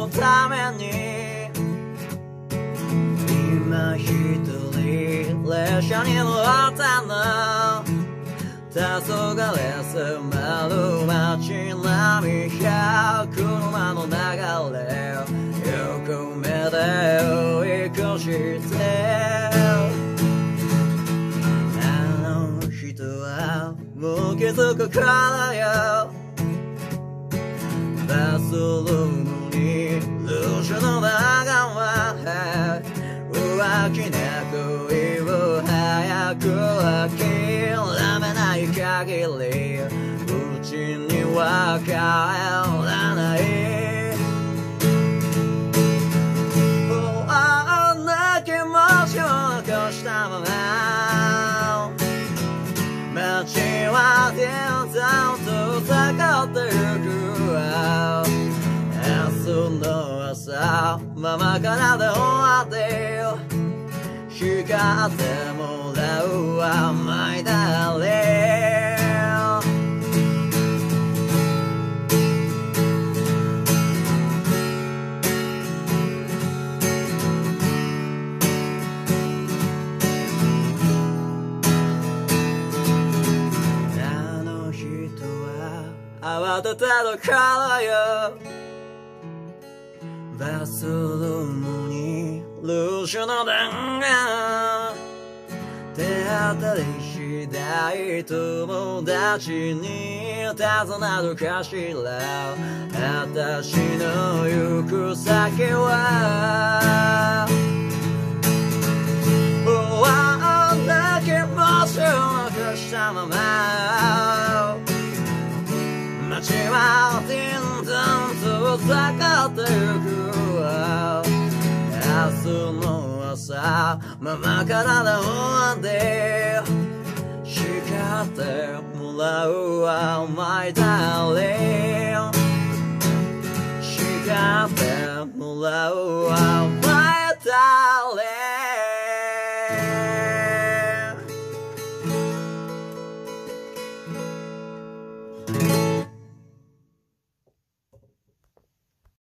のために今一人列車に乗ったの黄昏迫る街並みや車の流れ横目で追い越してあの人はもう気づくからよバスルームにルージュの伝言浮気な恋を早く諦めない限りうちには帰らないあんな気持ちを残したまま街は点々と下がってゆく明日の朝ママから電話で光ってもらうわマイダーリ慌ててるからよバスルームにルージュの伝言手当たり次第友達に尋ねるかしら私の行く先はあんな気持ちを残したまま街は点々と下がってゆく明日の朝ママから電話で叱ってもらうわマイダーリン叱ってもらうわ